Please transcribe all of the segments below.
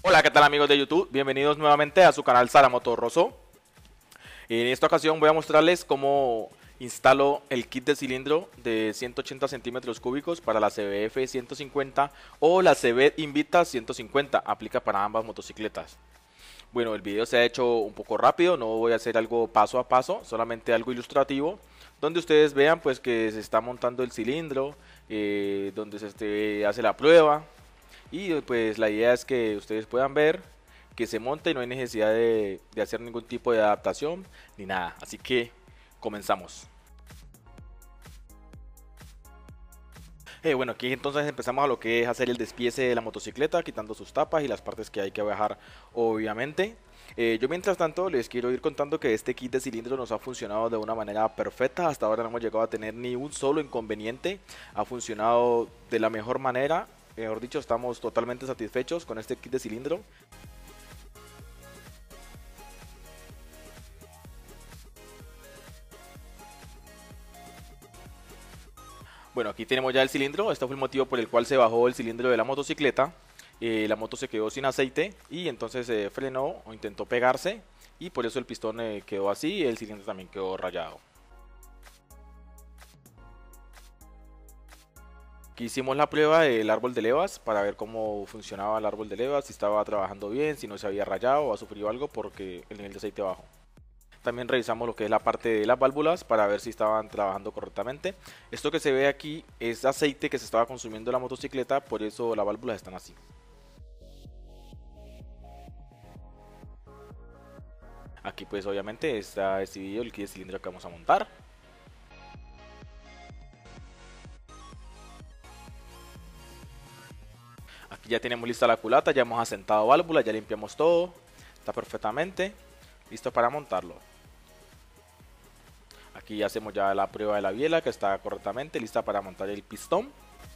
Hola, ¿qué tal amigos de YouTube? Bienvenidos nuevamente a su canal Sara Motorroso. En esta ocasión voy a mostrarles cómo instalo el kit de cilindro de 180 centímetros cúbicos para la CBF 150 o la CB Invicta 150. Aplica para ambas motocicletas. Bueno, el video se ha hecho un poco rápido, no voy a hacer algo paso a paso, solamente algo ilustrativo, donde ustedes vean pues que se está montando el cilindro, donde se hace la prueba. Y pues la idea es que ustedes puedan ver que se monta y no hay necesidad de hacer ningún tipo de adaptación ni nada. Así que comenzamos. Bueno, aquí entonces empezamos a lo que es hacer el despiece de la motocicleta, quitando sus tapas y las partes que hay que bajar, obviamente. Yo mientras tanto les quiero ir contando que este kit de cilindro nos ha funcionado de una manera perfecta. Hasta ahora no hemos llegado a tener ni un solo inconveniente. Ha funcionado de la mejor manera. Mejor dicho, estamos totalmente satisfechos con este kit de cilindro. Bueno, aquí tenemos ya el cilindro. Este fue el motivo por el cual se bajó el cilindro de la motocicleta. La moto se quedó sin aceite y entonces frenó o intentó pegarse y por eso el pistón quedó así y el cilindro también quedó rayado. Aquí hicimos la prueba del árbol de levas para ver cómo funcionaba el árbol de levas, si estaba trabajando bien, si no se había rayado o ha sufrido algo porque el nivel de aceite bajó. También revisamos lo que es la parte de las válvulas para ver si estaban trabajando correctamente. Esto que se ve aquí es aceite que se estaba consumiendo en la motocicleta, por eso las válvulas están así. Aquí pues obviamente está decidido el kit de cilindro que vamos a montar. Aquí ya tenemos lista la culata, ya hemos asentado válvulas, ya limpiamos todo. Está perfectamente listo para montarlo. Aquí ya hacemos ya la prueba de la biela que está correctamente lista para montar el pistón.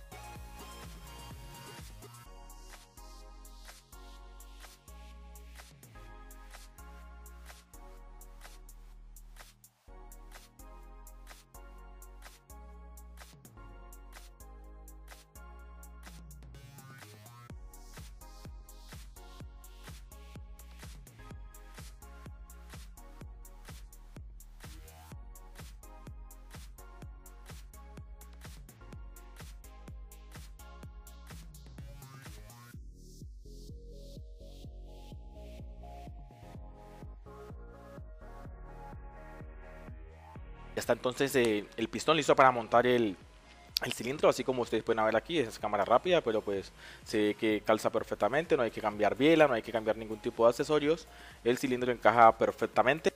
Ya está entonces el pistón listo para montar el cilindro, así como ustedes pueden ver aquí, es cámara rápida, pero pues se ve que calza perfectamente, no hay que cambiar biela, no hay que cambiar ningún tipo de accesorios, el cilindro encaja perfectamente.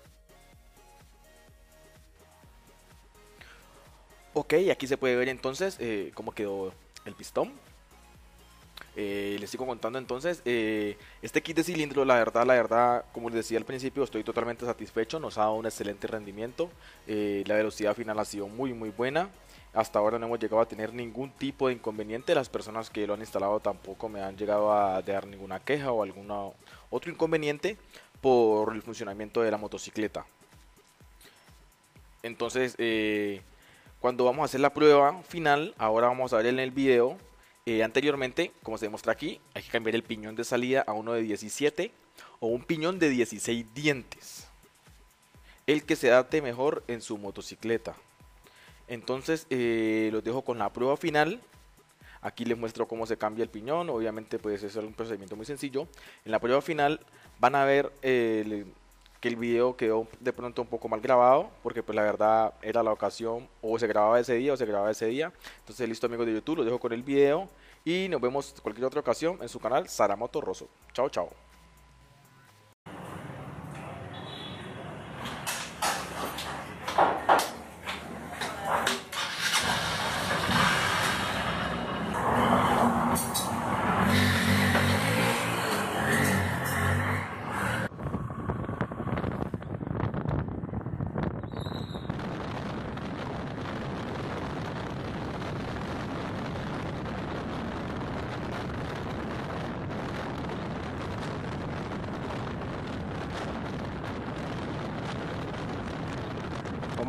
Ok, aquí se puede ver entonces cómo quedó el pistón. Les sigo contando entonces, este kit de cilindro, la verdad, como les decía al principio, estoy totalmente satisfecho, nos ha dado un excelente rendimiento, la velocidad final ha sido muy buena, hasta ahora no hemos llegado a tener ningún tipo de inconveniente, las personas que lo han instalado tampoco me han llegado a dar ninguna queja o algún otro inconveniente por el funcionamiento de la motocicleta. Entonces, cuando vamos a hacer la prueba final, ahora vamos a ver en el video. Anteriormente, como se demuestra aquí, hay que cambiar el piñón de salida a uno de 17 o un piñón de 16 dientes. El que se adapte mejor en su motocicleta. Entonces, los dejo con la prueba final. Aquí les muestro cómo se cambia el piñón. Obviamente, pues es un procedimiento muy sencillo. En la prueba final van a ver que el video quedó de pronto un poco mal grabado, porque pues la verdad era la ocasión, o se grababa ese día o se grababa ese día. Entonces listo amigos de YouTube, los dejo con el video y nos vemos cualquier otra ocasión en su canal Sara Motorroso. Chao, chao.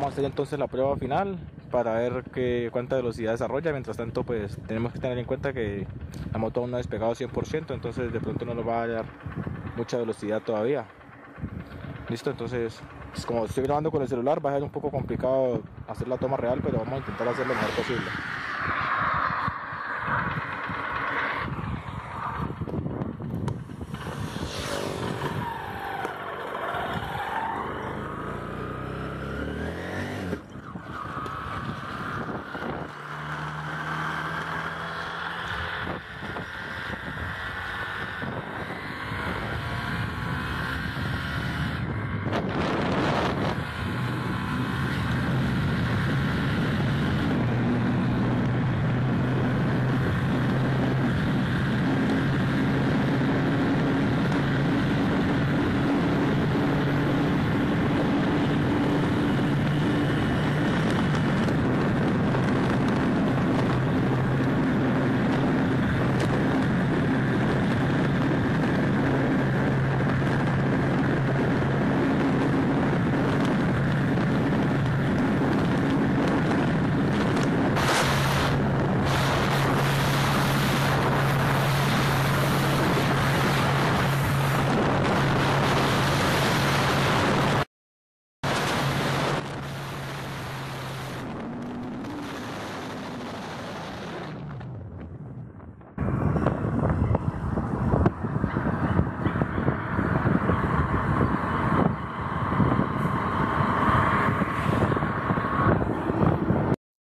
vamos a hacer entonces la prueba final para ver cuánta velocidad desarrolla. Mientras tanto, pues tenemos que tener en cuenta que la moto aún no ha despegado 100%, entonces de pronto no nos va a dar mucha velocidad todavía. Listo, entonces pues como estoy grabando con el celular va a ser un poco complicado hacer la toma real, pero vamos a intentar hacer lo mejor posible.